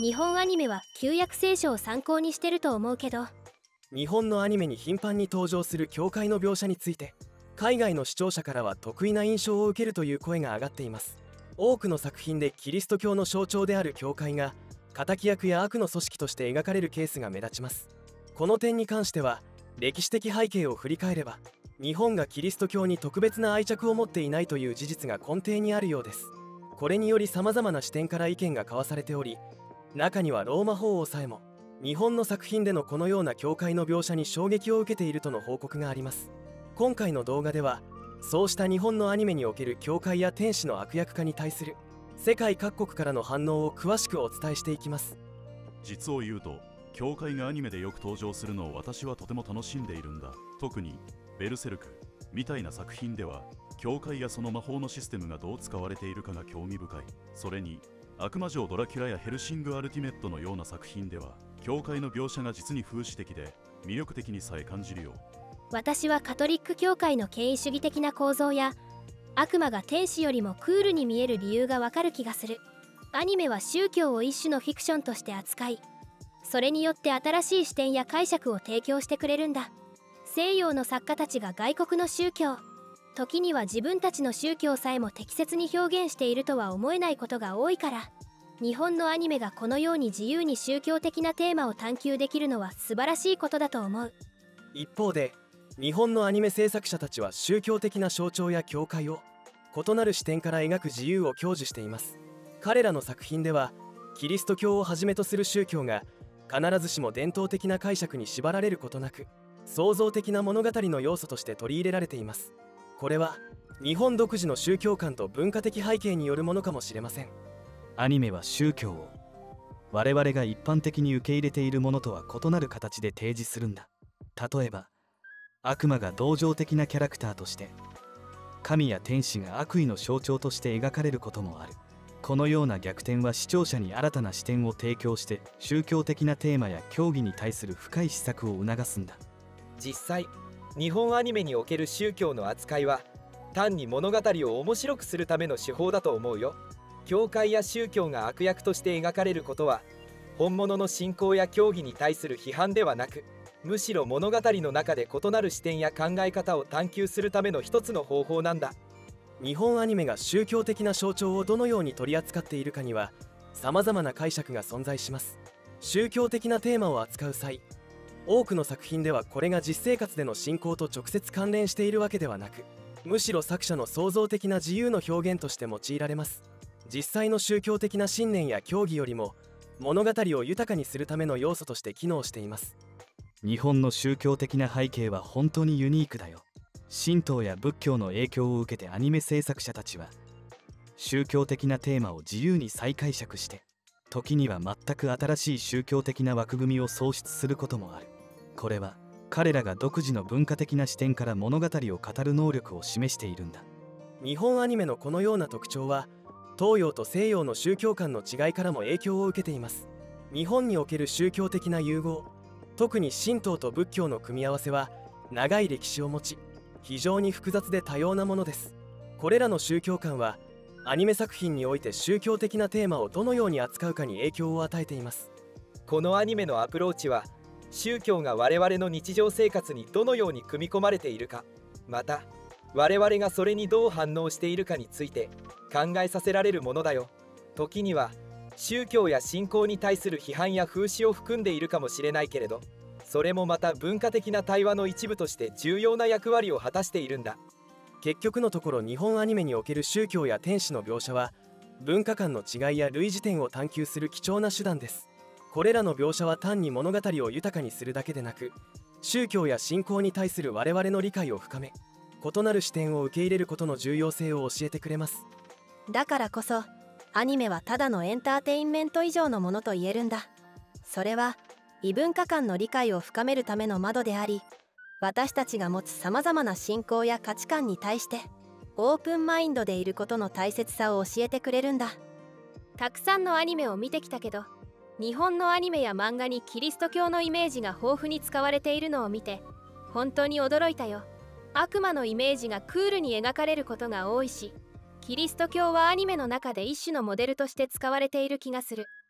日本アニメは旧約聖書を参考にしてると思うけど。 日本のアニメに頻繁に登場する教会の描写について、海外の視聴者からは得意な印象を受けるという声が上がっています。多くの作品でキリスト教の象徴である教会が敵役や悪の組織として描かれるケースが目立ちます。この点に関しては、歴史的背景を振り返れば、日本がキリスト教に特別な愛着を持っていないという事実が根底にあるようです。これにより様々な視点から意見が交わされており、中にはローマ法王さえも日本の作品でのこのような教会の描写に衝撃を受けているとの報告があります。今回の動画では、そうした日本のアニメにおける教会や天使の悪役化に対する世界各国からの反応を詳しくお伝えしていきます。 実を言うと、教会がアニメでよく登場するのを私はとても楽しんでいるんだ。特にベルセルクみたいな作品では、教会やその魔法のシステムがどう使われているかが興味深い。それに悪魔城ドラキュラやヘルシング・アルティメットのような作品では、教会の描写が実に風刺的で魅力的にさえ感じるよ。 私はカトリック教会の権威主義的な構造や悪魔が天使よりもクールに見える理由がわかる気がする。アニメは宗教を一種のフィクションとして扱い、それによって新しい視点や解釈を提供してくれるんだ。西洋の作家たちが外国の宗教、時には自分たちの宗教さえも適切に表現しているとは思えないことが多いから、日本のアニメがこのように自由に宗教的なテーマを探求できるのは素晴らしいことだと思う。 一方で、日本のアニメ制作者たちは宗教的な象徴や教会を異なる視点から描く自由を享受しています。彼らの作品では、キリスト教をはじめとする宗教が必ずしも伝統的な解釈に縛られることなく、創造的な物語の要素として取り入れられています。これは日本独自の宗教観と文化的背景によるものかもしれません。 アニメは宗教を我々が一般的に受け入れているものとは異なる形で提示するんだ。例えば、悪魔が同情的なキャラクターとして、神や天使が悪意の象徴として描かれることもある。このような逆転は視聴者に新たな視点を提供して、宗教的なテーマや教義に対する深い思索を促すんだ。 実際、日本アニメにおける宗教の扱いは単に物語を面白くするための手法だと思うよ。教会や宗教が悪役として描かれることは、本物の信仰や教義に対する批判ではなく、むしろ物語の中で異なる視点や考え方を探求するための一つの方法なんだ。 日本アニメが宗教的な象徴をどのように取り扱っているかには様々な解釈が存在します。宗教的なテーマを扱う際、多くの作品ではこれが実生活での信仰と直接関連しているわけではなく、むしろ作者の創造的な自由の表現として用いられます。実際の宗教的な信念や教義よりも物語を豊かにするための要素として機能しています。 日本の宗教的な背景は本当にユニークだよ。神道や仏教の影響を受けてアニメ制作者たちは宗教的なテーマを自由に再解釈して、時には全く新しい宗教的な枠組みを創出することもある。これは彼らが独自の文化的な視点から物語を語る能力を示しているんだ。 日本アニメのこのような特徴は、東洋と西洋の宗教観の違いからも影響を受けています。日本における宗教的な融合、特に神道と仏教の組み合わせは長い歴史を持ち、非常に複雑で多様なものです。これらの宗教観はアニメ作品において宗教的なテーマをどのように扱うかに影響を与えています。 このアニメのアプローチは、宗教が我々の日常生活にどのように組み込まれているか、また我々がそれにどう反応しているかについて考えさせられるものだよ。時には宗教や信仰に対する批判や風刺を含んでいるかもしれないけれど、それもまた文化的な対話の一部として重要な役割を果たしているんだ。 結局のところ、日本アニメにおける宗教や天使の描写は文化間の違いや類似点を探求する貴重な手段です。これらの描写は単に物語を豊かにするだけでなく、宗教や信仰に対する我々の理解を深め、異なる視点を受け入れることの重要性を教えてくれます。 だからこそアニメはただのエンターテインメント以上のものと言えるんだ。それは異文化間の理解を深めるための窓であり、私たちが持つさまざまな信仰や価値観に対してオープンマインドでいることの大切さを教えてくれるんだ。 たくさんのアニメを見てきたけど、日本のアニメや漫画にキリスト教のイメージが豊富に使われているのを見て本当に驚いたよ。悪魔のイメージがクールに描かれることが多いし、キリスト教はアニメの中で一種のモデルとして使われている気がする。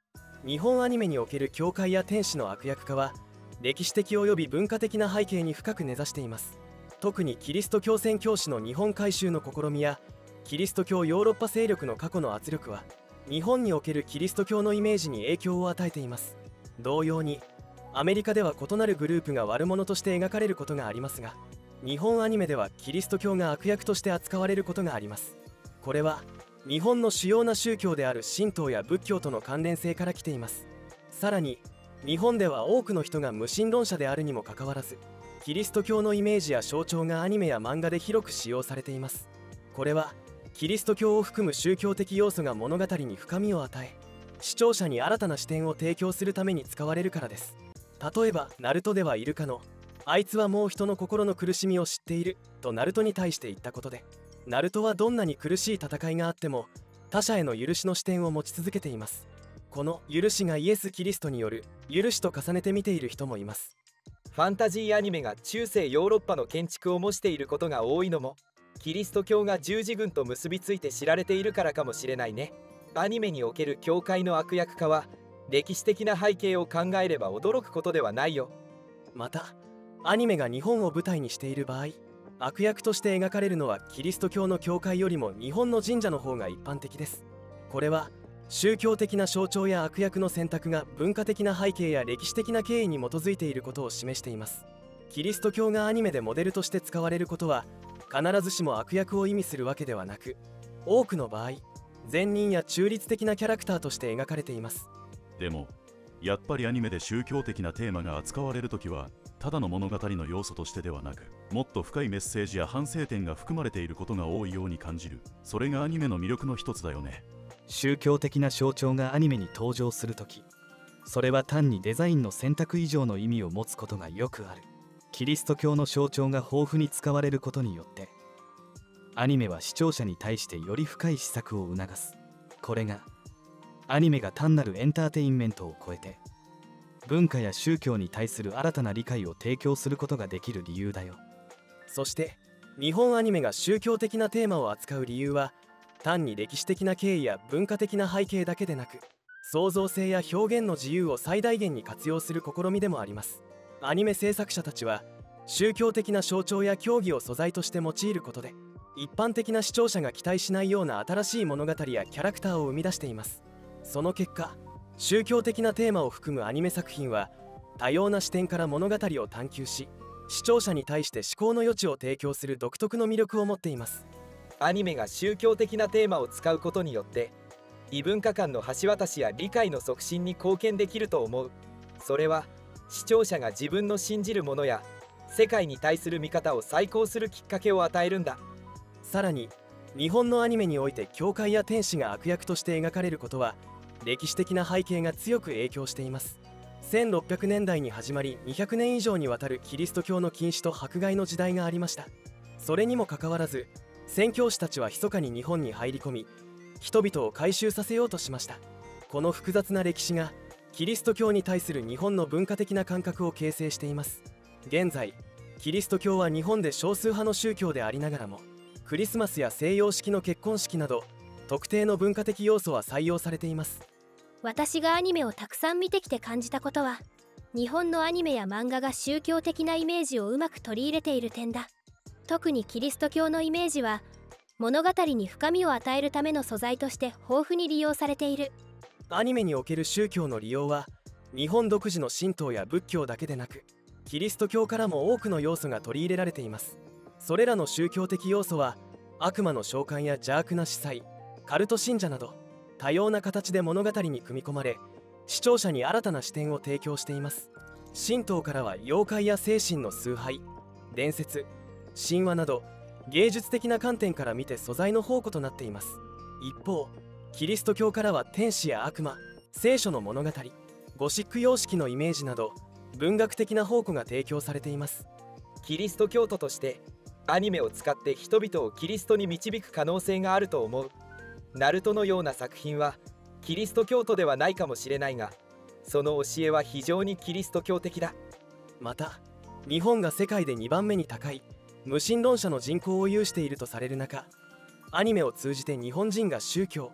日本アニメにおける教会や天使の悪役化は歴史的及び文化的な背景に深く根ざしています。特にキリスト教宣教師の日本改宗の試みやキリスト教ヨーロッパ勢力の過去の圧力は日本におけるキリスト教のイメージに影響を与えています。同様にアメリカでは異なるグループが悪者として描かれることがありますが、日本アニメではキリスト教が悪役として扱われることがあります。これは日本の主要な宗教である神道や仏教との関連性から来ています。さらに日本では多くの人が無神論者であるにもかかわらず、キリスト教のイメージや象徴がアニメや漫画で広く使用されています。これはキリスト教を含む宗教的要素が物語に深みを与え、視聴者に新たな視点を提供するために使われるからです。例えばナルトではイルカのあいつはもう人の心の苦しみを知っているとナルトに対して言ったことで、ナルトはどんなに苦しい戦いがあっても他者への許しの視点を持ち続けています。この許しがイエス・キリストによる許しと重ねて見ている人もいます。 ファンタジーアニメが中世ヨーロッパの建築を模していることが多いのもキリスト教が十字軍と結びついて知られているからかもしれないね。アニメにおける教会の悪役化は歴史的な背景を考えれば驚くことではないよ。 またアニメが日本を舞台にしている場合、悪役として描かれるのはキリスト教の教会よりも日本の神社の方が一般的です。これは宗教的な象徴や悪役の選択が文化的な背景や歴史的な経緯に基づいていることを示しています。キリスト教がアニメでモデルとして使われることは必ずしも悪役を意味するわけではなく、多くの場合善人や中立的なキャラクターとして描かれています。 でもやっぱりアニメで宗教的なテーマが扱われるときはただの物語の要素としてではなく、もっと深いメッセージや反省点が含まれていることが多いように感じる。それがアニメの魅力の一つだよね。 宗教的な象徴がアニメに登場するとき、それは単にデザインの選択以上の意味を持つことがよくある。キリスト教の象徴が豊富に使われることによってアニメは視聴者に対してより深い施策を促す。これがアニメが単なるエンターテインメントを超えて文化や宗教に対する新たな理解を提供することができる理由だよ。 そして日本アニメが宗教的なテーマを扱う理由は単に歴史的な経緯や文化的な背景だけでなく、創造性や表現の自由を最大限に活用する試みでもあります。アニメ制作者たちは宗教的な象徴や教義を素材として用いることで一般的な視聴者が期待しないような新しい物語やキャラクターを生み出しています。その結果、宗教的なテーマを含むアニメ作品は多様な視点から物語を探求し、視聴者に対して思考の余地を提供する独特の魅力を持っています。 アニメが宗教的なテーマを使うことによって異文化間の橋渡しや理解の促進に貢献できると思う。それは視聴者が自分の信じるものや世界に対する見方を再考するきっかけを与えるんだ。 さらに日本のアニメにおいて教会や天使が悪役として描かれることは歴史的な背景が強く影響しています。1600年代に始まり200年以上にわたるキリスト教の禁止と迫害の時代がありました。それにもかかわらず宣教師たちは密かに日本に入り込み、人々を改宗させようとしました。この複雑な歴史がキリスト教に対する日本の文化的な感覚を形成しています。現在キリスト教は日本で少数派の宗教でありながらも、クリスマスや西洋式の結婚式など特定の文化的要素は採用されています。 私がアニメをたくさん見てきて感じたことは、日本のアニメや漫画が宗教的なイメージをうまく取り入れている点だ。特にキリスト教のイメージは物語に深みを与えるための素材として豊富に利用されている。 アニメにおける宗教の利用は日本独自の神道や仏教だけでなく、キリスト教からも多くの要素が取り入れられています。それらの宗教的要素は悪魔の召喚や邪悪な司祭、カルト信者など多様な形で物語に組み込まれ、視聴者に新たな視点を提供しています。神道からは妖怪や精神の崇拝、伝説、神話など芸術的な観点から見て素材の宝庫となっています。一方、キリスト教からは天使や悪魔、聖書の物語、ゴシック様式のイメージなど文学的な宝庫が提供されています。 キリスト教徒としてアニメを使って人々をキリストに導く可能性があると思う。ナルトのような作品はキリスト教徒ではないかもしれないが、その教えは非常にキリスト教的だ。 また、日本が世界で2番目に高い無神論者の人口を有しているとされる中、アニメを通じて日本人が宗教、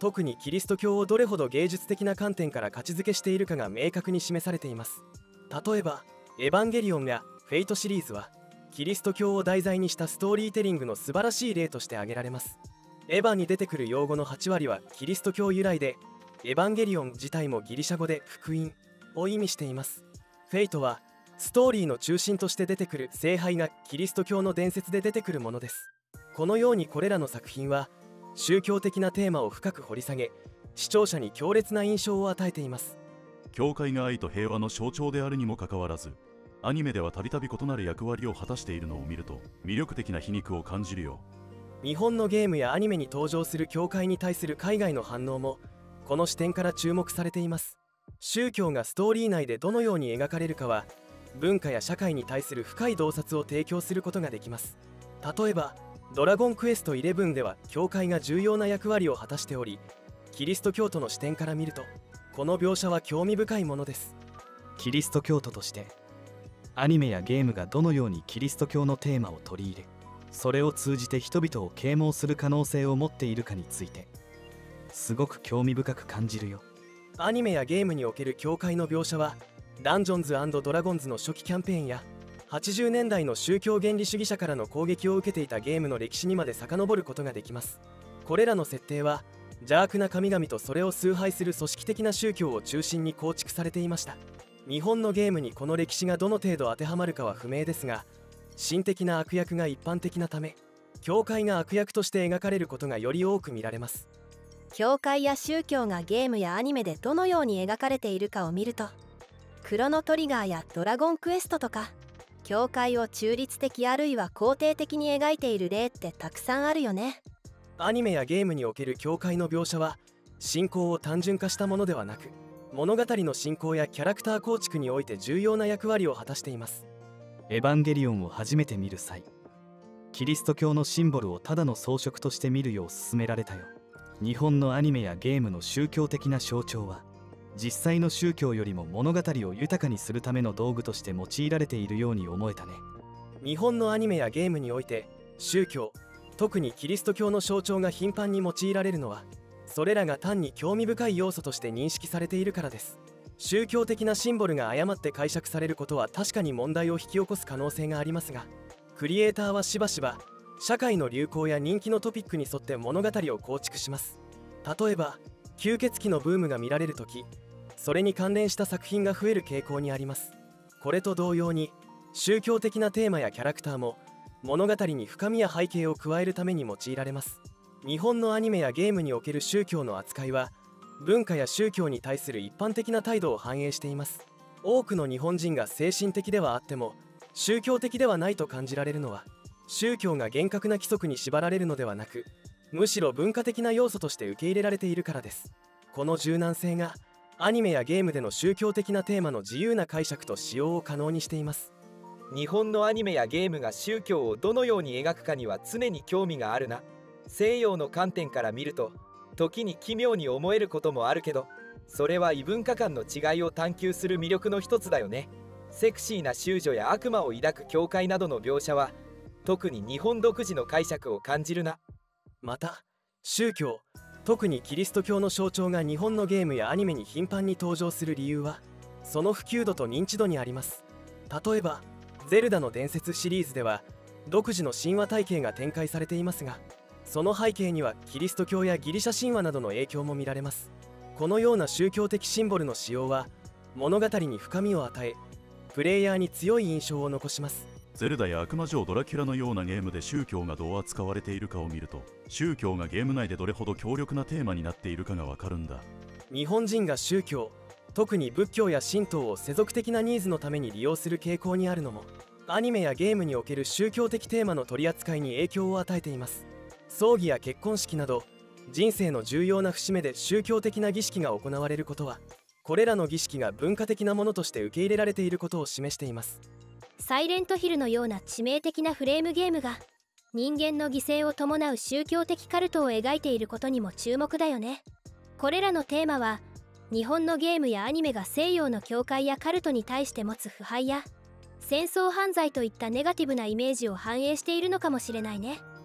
特にキリスト教をどれほど芸術的な観点から価値づけしているかが明確に示されています。例えばエヴァンゲリオンやフェイトシリーズはキリスト教を題材にしたストーリーテリングの素晴らしい例として挙げられます。エヴァに出てくる用語の8割はキリスト教由来で、エヴァンゲリオン自体もギリシャ語で福音を意味しています。フェイトはストーリーの中心として出てくる聖杯がキリスト教の伝説で出てくるものです。このようにこれらの作品は宗教的なテーマを深く掘り下げ、視聴者に強烈な印象を与えています。 教会が愛と平和の象徴であるにもかかわらず、アニメではたびたび異なる役割を果たしているのを見ると魅力的な皮肉を感じるよ。 日本のゲームやアニメに登場する教会に対する海外の反応もこの視点から注目されています。宗教がストーリー内でどのように描かれるかは文化や社会に対する深い洞察を提供することができます。例えばドラゴンクエスト11では教会が重要な役割を果たしており、キリスト教徒の視点から見るとこの描写は興味深いものです。 キリスト教徒としてアニメやゲームがどのようにキリスト教のテーマを取り入れ、それを通じて人々を啓蒙する可能性を持っているかについてすごく興味深く感じるよ。 アニメやゲームにおける教会の描写はダンジョンズ&ドラゴンズの初期キャンペーンや80年代の宗教原理主義者からの攻撃を受けていたゲームの歴史にまで遡ることができます。これらの設定は邪悪な神々とそれを崇拝する組織的な宗教を中心に構築されていました。日本のゲームにこの歴史がどの程度当てはまるかは不明ですが、神的な悪役が一般的なため教会が悪役として描かれることがより多く見られます。 教会や宗教がゲームやアニメでどのように描かれているかを見ると、クロノトリガーやドラゴンクエストとか教会を中立的あるいは肯定的に描いている例ってたくさんあるよね。 アニメやゲームにおける教会の描写は信仰を単純化したものではなく、物語の進行やキャラクター構築において重要な役割を果たしています。 エヴァンゲリオンを初めて見る際、キリスト教のシンボルをただの装飾として見るよう勧められたよ。日本のアニメやゲームの宗教的な象徴は実際の宗教よりも物語を豊かにするための道具として用いられているように思えたね。 日本のアニメやゲームにおいて宗教、特にキリスト教の象徴が頻繁に用いられるのは、それらが単に興味深い要素として認識されているからです。宗教的なシンボルが誤って解釈されることは確かに問題を引き起こす可能性がありますが、クリエイターはしばしば社会の流行や人気のトピックに沿って物語を構築します。例えば吸血鬼のブームが見られるとき、それに関連した作品が増える傾向にあります。これと同様に宗教的なテーマやキャラクターも物語に深みや背景を加えるために用いられます。日本のアニメやゲームにおける宗教の扱いは文化や宗教に対する一般的な態度を反映しています。多くの日本人が精神的ではあっても宗教的ではないと感じられるのは、宗教が厳格な規則に縛られるのではなく、むしろ文化的な要素として受け入れられているからです。この柔軟性がアニメやゲームでの宗教的なテーマの自由な解釈と使用を可能にしています。 日本のアニメやゲームが宗教をどのように描くかには常に興味があるな。西洋の観点から見ると時に奇妙に思えることもあるけど、それは異文化間の違いを探求する魅力の一つだよね。セクシーな修女や悪魔を抱く教会などの描写は特に日本独自の解釈を感じるな。 また宗教、特にキリスト教の象徴が日本のゲームやアニメに頻繁に登場する理由はその普及度と認知度にあります。例えばゼルダの伝説シリーズでは独自の神話体系が展開されていますが、その背景にはキリスト教やギリシャ神話などの影響も見られます。このような宗教的シンボルの使用は物語に深みを与え、プレイヤーに強い印象を残します。 ゼルダや悪魔城ドラキュラのようなゲームで宗教がどう扱われているかを見ると、宗教がゲーム内でどれほど強力なテーマになっているかがわかるんだ。 日本人が宗教、特に仏教や神道を世俗的なニーズのために利用する傾向にあるのも、アニメやゲームにおける宗教的テーマの取り扱いに影響を与えています。葬儀や結婚式など人生の重要な節目で宗教的な儀式が行われることは、これらの儀式が文化的なものとして受け入れられていることを示しています。 サイレントヒルのような致命的なフレームゲームが人間の犠牲を伴う宗教的カルトを描いていることにも注目だよね。これらのテーマは日本のゲームやアニメが西洋の教会やカルトに対して持つ腐敗や戦争犯罪といったネガティブなイメージを反映しているのかもしれないね。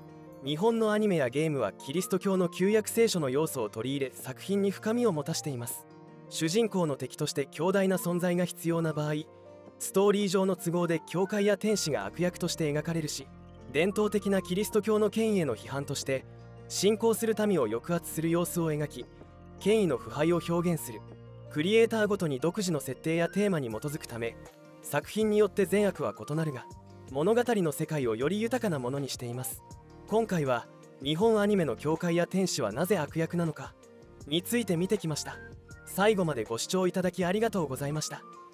日本のアニメやゲームはキリスト教の旧約聖書の要素を取り入れ作品に深みを持たしています。主人公の敵として強大な存在が必要な場合、ストーリー上の都合で教会や天使が悪役として描かれるし、伝統的なキリスト教の権威への批判として信仰する民を抑圧する様子を描き、権威の腐敗を表現する。クリエイターごとに独自の設定やテーマに基づくため、作品によって善悪は異なるが、物語の世界をより豊かなものにしています。今回は日本アニメの教会や天使はなぜ悪役なのかについて見てきました。最後までご視聴いただきありがとうございました。